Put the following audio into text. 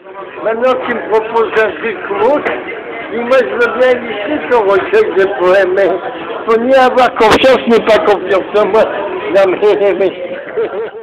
Maintenant tu me proposes un truc rouge, dis-moi je veux bien ici ton recueil de poèmes, mais faut ni avoir confiance ni pas confiance en moi. Non mais